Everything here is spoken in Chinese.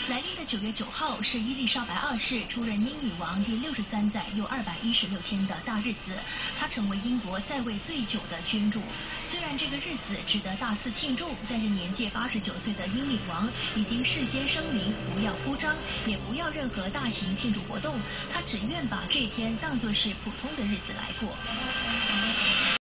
来历的9月9号是伊丽莎白二世出任英女王第63载又216天的大日子，她成为英国在位最久的君主。虽然这个日子值得大肆庆祝，但是年届89岁的英女王已经事先声明不要铺张，也不要任何大型庆祝活动，她只愿把这一天当作是普通的日子来过。